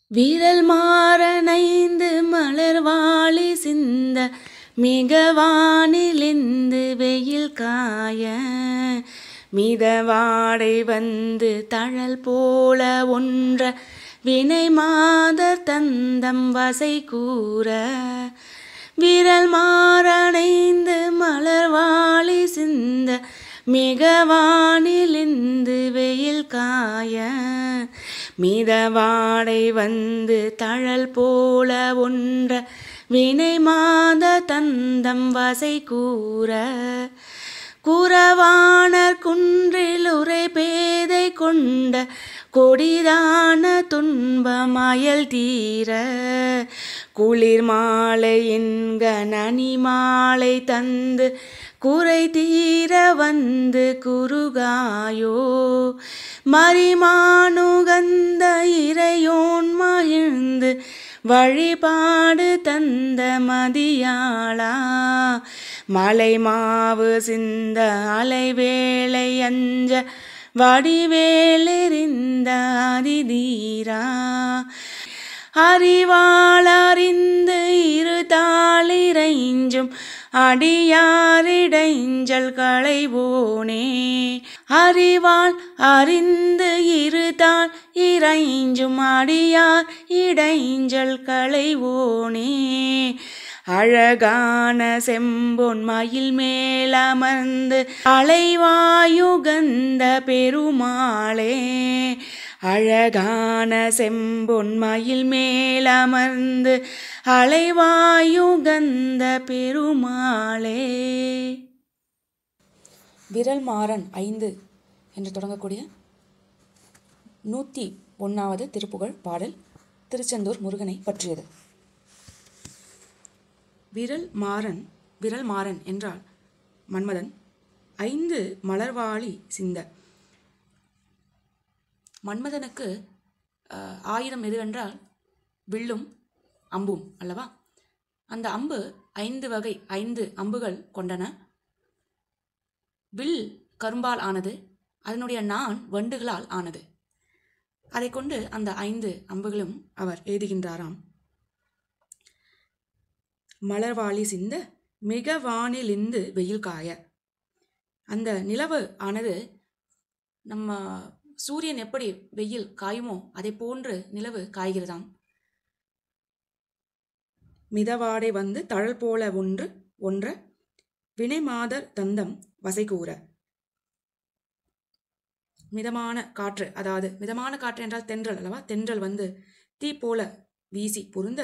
விரல் மாறனைந்து மலர்வாழி சிந்த மிகவானிலிந்து வெயில் காய மிதவாடை வந்து தழல் போல ஒன்ற வினை மாதர் தந்தம் வசை கூற விரல் மாறனைந்து மலர்வாழி சிந்த மிகவானிலிந்து வெயில் காய மிதவாடை வந்து தழல் போல ஒன்ற வினை மாத தந்தம் வசை கூற குறவாணர் குன்றில் உரை பேதை கொண்ட கொடிதான துன்பமயல் தீர குளிர் மாலை என்க நனி மாலை தந்து குறை தீர வந்து குறுகாயோ மரிமானுகந்த இறையோன் மகிழ்ந்து வழிபாடு தந்த மதியாளா மலை மாவு சிந்த அலைவேளை அஞ்ச வடிவேலெறிந்த அதிதீரா அறிவாளறிந்து இருதாளிரைஞ்சும் அடியாரிடைஞ்சல் களைவோனே அறிவாள் அறிந்து இருதாள் இறைஞ்சும் அடியார் இடைஞ்சல் களைவோனே அழகான செம்பொன் மயில் மேலமர்ந்து அலைவாயுகந்த பெருமாளே அழகான செம்பொன் மயில் மேலமர்ந்து அலைவாயுகந்த பெருமாளே. விரல் மாறன் 5 என்று தொடங்கக்கூடிய 101வது திருப்புகழ் பாடல் திருச்செந்தூர் முருகனை பற்றியது. விரல் மாறன் என்றால் மன்மதன் 5 மலர்வாழி சிந்த. மன்மதனுக்கு 1000 எதுவென்றால் வில்லும் அம்பும் அல்லவா? அந்த அம்பு 5 வகை 5 அம்புகள் கொண்டன. வில் கரும்பால் ஆனது, அதனுடைய நாண் வண்டுகளால் ஆனது. அதை கொண்டு அந்த 5 அம்புகளும் அவர் எழுதுகின்றாராம். மலர்வாழி சிந்த மிக வானிலிந்து வெயில் காய. அந்த நிலவு ஆனது நம்ம சூரியன் எப்படி வெயில் காயுமோ அதை போன்று நிலவு காய்கிறதாம். மிதவாடை வந்து தழல் போல ஒன்ற வினை மாதர் தந்தம் வசை கூற. மிதமான காற்று, அதாவது மிதமான காற்று என்றால் தென்றல் அல்லவா? தென்றல் வந்து தீ போல வீசி பொருந்த,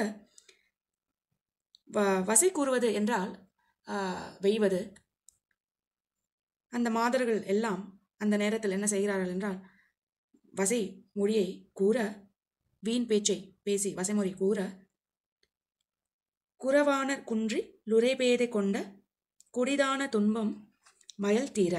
வசை கூறுவது என்றால் வெய்வது. அந்த மாதர்கள் எல்லாம் அந்த நேரத்தில் என்ன செய்கிறார்கள் என்றால் வசை மொழியை கூற, வீண் பேச்சை பேசி வசைமொழி கூற, குறவாணர் குன்றி லுரைபேதை கொண்ட கொடிதான துன்பம் மயல் தீர.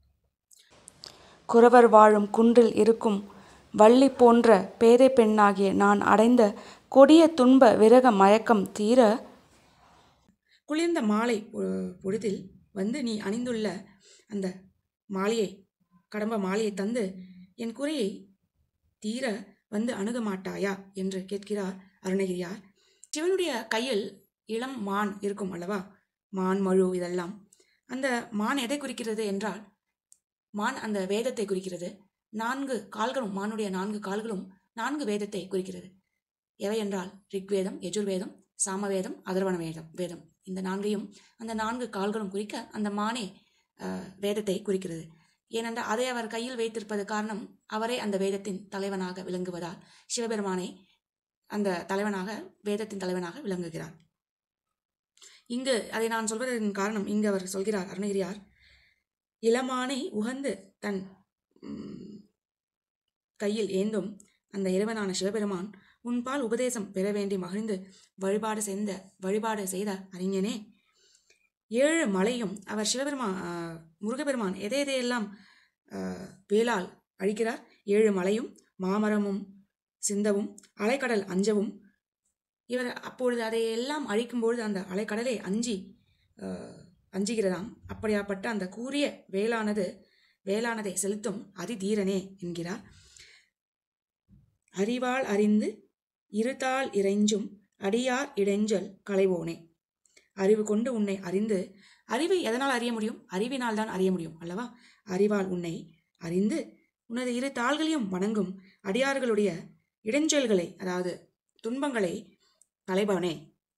குறவர் வாழும் குன்றில் இருக்கும் வள்ளி போன்ற பேதை பெண்ணாகிய நான் அடைந்த கொடிய துன்ப விரக மயக்கம் தீர, குளிர்ந்த மாலை பொழுதில் வந்து நீ அணிந்துள்ள அந்த மாலையை, கடம்ப மாலையை தந்து என் குறையை தீர வந்து அணுக மாட்டாயா என்று கேட்கிறார் அருணகிரியார். சிவனுடைய கையில் இளம் மான் இருக்கும் அல்லவா? மான், மழு இதெல்லாம். அந்த மான் எதை குறிக்கிறது என்றால் மான் அந்த வேதத்தை குறிக்கிறது. 4 கால்களும், மானுடைய 4 கால்களும் 4 வேதத்தை குறிக்கிறது. எவை என்றால் ரிக்வேதம், யஜுர்வேதம், சாமவேதம், அதர்வண வேதம். இந்த 4ஐயும் அந்த 4 கால்களும் குறிக்க அந்த மானே வேதத்தை குறிக்கிறது. ஏனென்றால் அதை அவர் கையில் வைத்திருப்பது காரணம் அவரே அந்த வேதத்தின் தலைவனாக விளங்குவதால் சிவபெருமானை அந்த தலைவனாக, வேதத்தின் தலைவனாக விளங்குகிறார். இங்கு அதை நான் சொல்வதன் காரணம், இங்கு அவர் சொல்கிறார் அருணகிரியார், இளமானை உகந்து தன் கையில் ஏந்தும் அந்த இறைவனான சிவபெருமான் உன்பால் உபதேசம் பெற வேண்டி மகிழ்ந்து வழிபாடு செய்த அறிஞனே, 7 மலையும் அவர் முருகப்பெருமான் எதையெல்லாம் வேளால் அழிக்கிறார்? 7 மலையும் மாமரமும் சிந்தவும் அலைக்கடல் அஞ்சவும். இவர் அப்பொழுது அதையெல்லாம் அழிக்கும்பொழுது அந்த அலைக்கடலை அஞ்சுகிறதாம். அப்படியாப்பட்ட அந்த கூறிய வேளானதை செலுத்தும் அதிதீரனே என்கிறார். அறிவால் அறிந்து இருதாள் இறைஞ்சும் அடியார் இடைஞ்சல் களைவோனே. அறிவு கொண்டு உன்னை அறிந்து, அறிவை எதனால் அறிய முடியும்? அறிவினால் தான் அறிய முடியும் அல்லவா? அறிவால் உன்னை அறிந்து உனது இரு தாள்களையும் வணங்கும் அடியார்களுடைய இடைஞ்சல்களை, அதாவது துன்பங்களை களைபவனே.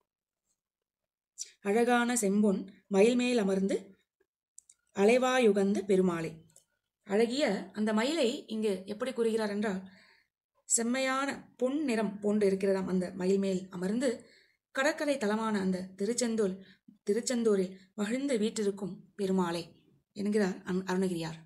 அழகான செம்பொன் மயில் மேல் அமர்ந்து அலைவாயுகந்த பெருமாளே. அழகிய அந்த மயிலை இங்கு எப்படி கூறுகிறார் என்றால், செம்மையான பொன் நிறம் போன்று இருக்கிறதாம் அந்த மயில் மேல் அமர்ந்து கடற்கரை தலமான அந்த திருச்செந்தூரில் மகிழ்ந்து வீற்றிருக்கும் பெருமாளே என்கிறார் அருணகிரியார்.